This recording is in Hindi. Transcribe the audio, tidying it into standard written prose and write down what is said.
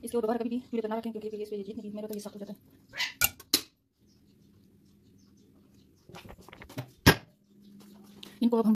इसको दोबारा कभी भी पीले करना रखें क्योंकि इस पे जीतने की मेरा तो ये सख्त हो जाता है। इनको अब हम